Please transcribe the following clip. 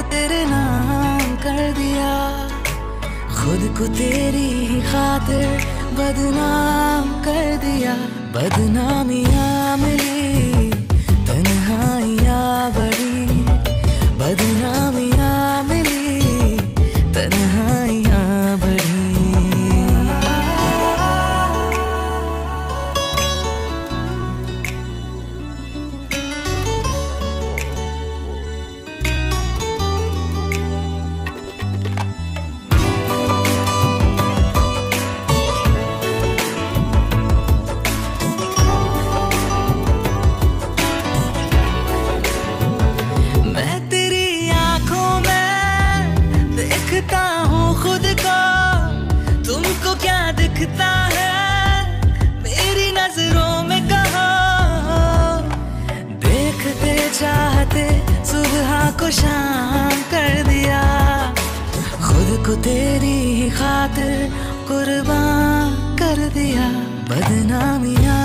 तेरे नाम कर दिया, खुद को तेरी ही खातिर बदनाम कर दिया। बदनामियाँ मिली, तन्हाइयाँ बढ़ी, बदनामियाँ मिली, तन्हाइयाँ बढ़ी। देखता हूँ खुद को, तुमको क्या दिखता है मेरी नजरों में कहो। देखते चाहते सुबह को शाम कर दिया, खुद को तेरी ही खातिर कुर्बान कर दिया। बदनामियाँ